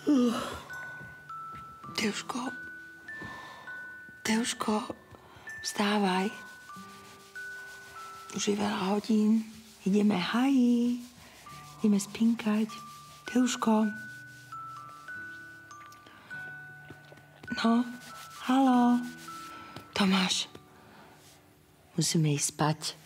Teuško, vstávaj. Už je veľa hodín. Ideme ideme spinkať. Teuško. No, haló. Tomáš, musíme ísť spať.